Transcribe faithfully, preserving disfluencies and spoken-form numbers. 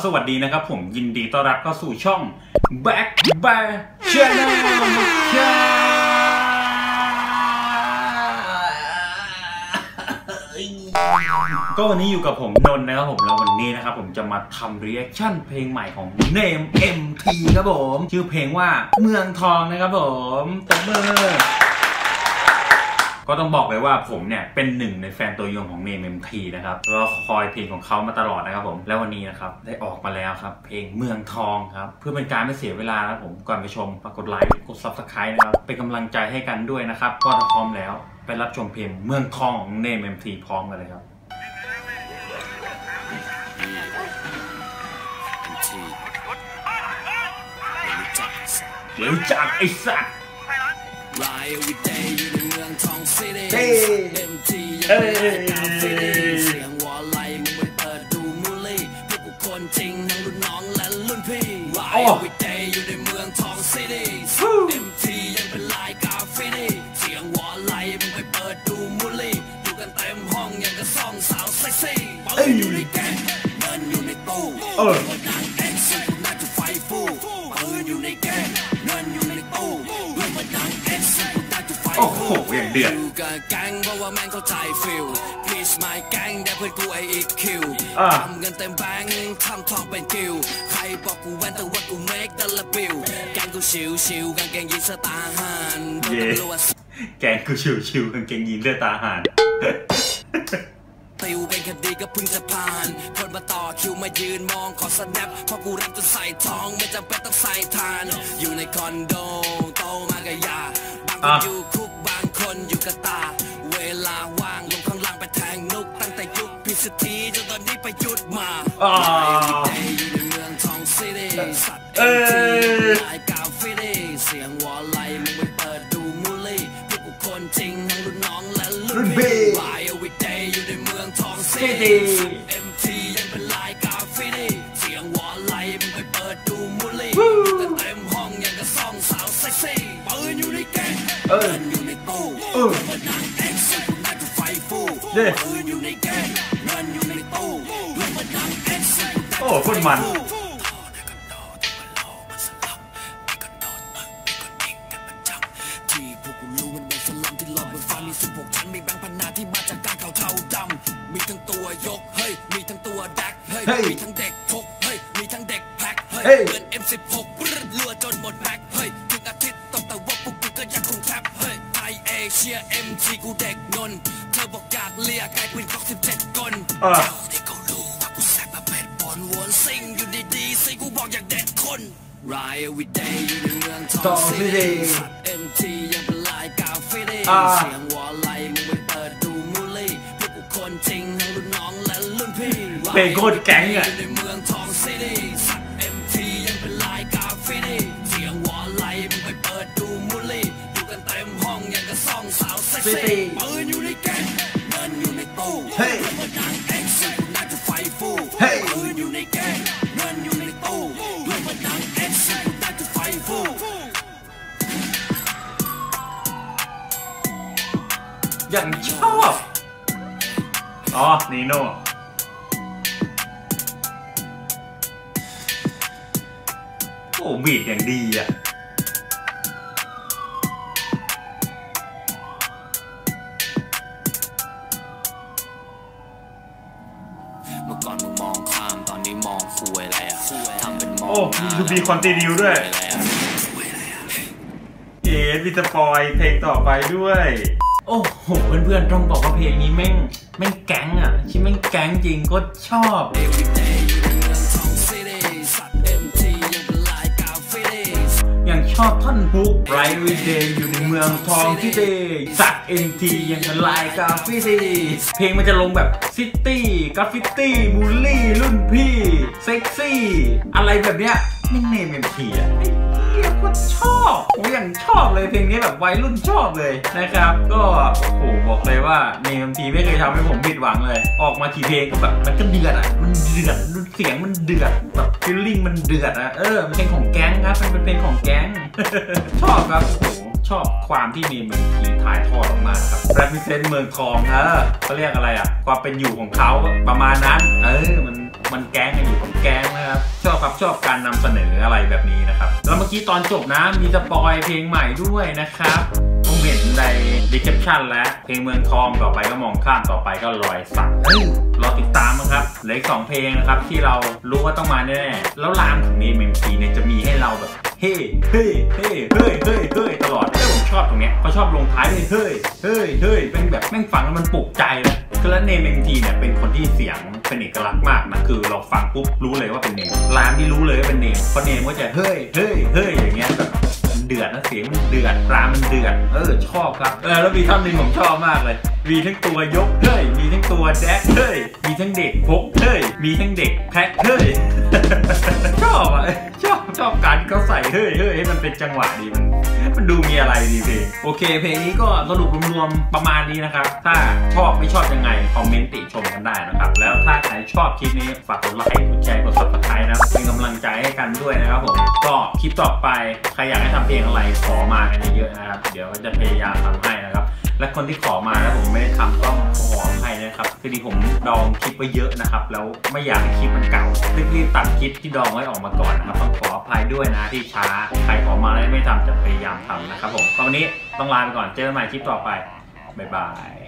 สวัสดีนะครับผมยินดีต้อนรับเข้าสู่ช่อง Back Bear Channel ก็วันนี้อยู่กับผมนนท์นะครับผมแล้ววันนี้นะครับผมจะมาทำรีแอคชั่นเพลงใหม่ของ Name เอ็ม ที ครับผมชื่อเพลงว่าเมืองทองนะครับผมตบมือก็ต้องบอกเลยว่าผมเนี่ยเป็นหนึ่งในแฟนตัวยงของ Name เอ็ม ที นะครับแล้วคอยเพลงของเขามาตลอดนะครับผมแล้ววันนี้นะครับได้ออกมาแล้วครับเพลงเมืองทองครับเพื่อเป็นการไม่เสียเวลานะผมก่อนไปชมฝากกดไลค์กด ซับสไครบ์ นะครับเป็นกำลังใจให้กันด้วยนะครับก็ถ้าพร้อมแล้วไปรับชมเพลงเมืองทองของ Name เอ็ม ที พร้อมกันเลยครับเดี๋ยวจากไอ้สัตว์รายวิเดย์อยู่ในเมืองทองซิตี้เอ็ม ที ยังไม่ได้กาแฟเสียงวอลไลมึงไปเปิดดูมูลี่พวกกูคนจริงทั้งรุ่นน้องและรุ่นพี่รายวิเดย์อยู่ในเมืองทองซิตี้เอ็ม ที ยังเป็นลายกาแฟเสียงวอลไลมึงไปเปิดดูมูลี่อยู่กันเต็มห้องยังกับซองสาวเซ็กซี่ปืนอยู่ในแกงเงินอยู่ในตู้เออนางเอ็กซ์สุดน่าจะไฟฟูปืนอยู่ในแกงเงินอยู่ในตู้โอ้โหอย่างเดือดกับแก๊งเพราะว่าแม่งเข้าใจฟิลพีชไมแก๊งแต่เพื่อนกูไออีคิวทำเงินเต็มแบงค์ทำทองเป็นกิวใครบอกกูแวนแต่ว่ากูเมกแต่ละบิลแก๊งกูชิวชิวกางเกงยีนสตาร์หันแก๊งกูชิวชิวกางเกงยีนเลือดตาหันติวเป็นคดีก็เพิ่งจะผ่านคนมาต่อคิวมายืนมองขอสแนปเพราะกูรับจนใส่ทองไม่จำเป็นต้องใส่ทานอยู่ในคอนโดโตมากะยาบางคนอยู่คุกบางคนอยู่กะตาเวลาว่างลงข้างล่างไปแทงนุกตั้งแต่ยุคพิสตีจนตอนนี้ไปยุดมาอยู่ในเมืองทองซิตี้สัตว์เอ็มทีลายกาฟิตี้เสียงวอลไลมึงไปเปิดดูมูลี่พวกกูคนจริงทั้งรุ่นน้องและรุ่นพี่ไลน์วิดเดย์อยู่ในเมืองทองซิตี้เอ็มทียังเป็นลายกาฟิตี้เสียงวอลไลมึงไปเปิดดูมูลี่กันเต็มห้องยังกับซองสาวเซ็กซี่ปืนอยู่ในแกงเงินอยู่ในตู้เงินนางเอ็กซ์สุดน่าจะไฟฟูปืนอยู่ในแกงเงินอยู่ในตู้เงินนางเอ็กซ์สุดโอ้คนมันที่พวกกูรู้มันเป็นสลัมที่หลอกบนฟ้ามีสิบหกชั้นมีแบงค์พันนาที่มาจากการเขาเทาดำมีทั้งตัวยกเฮ้ยมีทั้งตัวแดกเฮ้ยมีทั้งเด็กพกเฮ้ยมีทั้งเด็กแพ็คเฮ้ยเงิน เอ็ม สิบหก รัวจนหมดแม็กเฮ้ยทุกอาทิตย์ต้องแต่ว่าพวกกูก็ยังคงแทบเฮ้ยไทยเอเชีย เอ็ม ที กูเด็กนนเธอบอกอยากเลียกลายเป็นกอกสิบเจ็ดกลเจ้าที่เขารู้ว่ากูแซ่บมาเป็ดบอลวนซิงอยู่ดีๆสิกูบอกอยากเด็ดคนรายวิดเดย์อยู่ในเมืองทองซิตี้ เอ็ม ที ยังเป็นลายกาฟิตี้เสียงวอลไลมึงไปเปิดดูมูลี่พวกกูคนจริงทั้งรุ่นน้องและรุ่นพี่เป็นโคตรแก๊งอะอยู่ในเมืองทองซิตี้ เอ็ม ที ยังเป็นลายกาฟิตี้เสียงวอลไลมึงไปเปิดดูมูลี่อยู่กันเต็มห้องยังกับซองสาวเซ็กซี่ปืนอยู่ในแกงเงินอยู่ในตู้เฮ้ยนางเอ็กซ์สุดน่าจะไฟฟูปืนอยู่ในแกงเงินอยู่ในตู้เงินนางเอ็กซ์สุดน่าจะไฟฟูอย่างชอบอ๋อนีโน่โอ้บีดอย่างดีอ่ะเมื่อก่อนมึงมองข้ามตอนนี้มองฟูอะไรอ่ะทำเป็นมองโอ้มีทูบีคอนติเนียด้วยเอ๋มีสปอยเพลงต่อไปด้วยโอ้โหเพื่อนๆต้องบอกว่าเพลงนี้แม่งแม่งแก๊งอ่ะชิแม่งแก๊งจริงก็ชอบอย่างชอบท่อนฮุกไรวิเดย์อยู่ในเมืองทองซิตี้สัตว์ เอ็ม ที ยังเป็นลายกาฟิตี้เพลงมันจะลงแบบซิตี้กราฟฟิตี้บูลลี่รุ่นพี่เซ็กซี่อะไรแบบเนี้ยนี่เนม เอ็ม ที อ่ะเรียกว่าชอบผมอย่างชอบเลยเพลงนี้แบบวัยรุ่นชอบเลยนะครับก็โอ้โหบอกเลยว่าเนม เอ็ม ที ไม่เคยทำให้ผมผิดหวังเลยออกมากี่เพลงก็แบบมันก็เดือดอ่ะมันเดือดเสียงมันเดือดแบบฟีลลิ่งมันเดือดอ่ะเออมันเป็นของแก๊งครับมันเป็นเพลงของแก๊งชอบครับโอ้โหชอบความที่มีเมืองทีถ่ายทอดออกมาครับแรปพิเศษเมืองทองเออเขาเรียกอะไรอ่ะความเป็นอยู่ของเขาประมาณนั้นเออมันมันแก๊งกันอยู่ของแก๊งนะครับชอบครับชอบการนำเสนออะไรแบบนี้นะครับแล้วเมื่อกี้ตอนจบนะมีสปอยเพลงใหม่ด้วยนะครับผมเห็นในดีสคริปชั่นแล้วเพลงเมืองทองต่อไปก็มองข้ามต่อไปก็รอยสักรอติดตามนะครับเหลืออีกสองเพลงนะครับที่เรารู้ว่าต้องมาแน่ๆแล้วรามของนี้เมมทีเนี่ยจะมีให้เราแบบเฮ้เฮ้เฮ้เฮ้เฮ้เฮ้ตลอดแล้วผมชอบตรงเนี้ยเขาชอบลงท้ายด้วยเฮ้เฮ้เฮ้เป็นแบบแม่งฟังแล้วมันปลุกใจเลยคือแล้วเนมเมมทีเนี่ยเป็นคนที่เสียงเป็นเอกลักษณ์มากนะคือเราฟังปุ๊บรู้เลยว่าเป็นเนมรามที่รู้เลยว่าเป็นเนมเพราะเนมก็จะเฮ้เฮ้เฮ้อย่างเงี้ยแบบเดือดนะเสียงมันเดือดรามมันเดือดเออชอบครับเออแล้วมีท่อนหนึ่งผมชอบมากเลยมีทั้งตัวยกเฮ้ยมีทั้งตัวแดกเฮ้ยมีทั้งเด็กพกเฮ้ยมีทั้งเด็กแพ็คเฮ้ยชอบอ่ะชอบชอบการเขาใส่เฮ้ยเฮ้ยให้มันเป็นจังหวะดีมันมันดูมีอะไรดีเพลงโอเคเพลงนี้ก็สรุปรวมๆประมาณนี้นะครับถ้าชอบไม่ชอบยังไงคอมเมนต์ติชมกันได้นะครับแล้วถ้าใครชอบคลิปนี้ฝากกดไลค์กดแชร์กดซับสไครต์นะเป็นกำลังใจให้กันด้วยนะครับผมก็คลิปต่อไปใครอยากให้ทำเพลงอะไรขอมากันเยอะๆนะครับเดี๋ยวจะพยายามทำให้นะครับและคนที่ขอมาแล้วผมไม่ได้ทำต้องขอให้นะครับคือดีผมดองคลิปไว้เยอะนะครับแล้วไม่อยากให้คลิปมันเก่ารีบๆตัดคลิปที่ดองไว้ออกมาก่อนนะครับต้องขออภัยด้วยนะที่ช้าใครขอมาแล้วไม่ทำจะพยายามทำนะครับผมตอนนี้ต้องลาไปก่อนเจอกันใหม่คลิปต่อไปบ๊ายบาย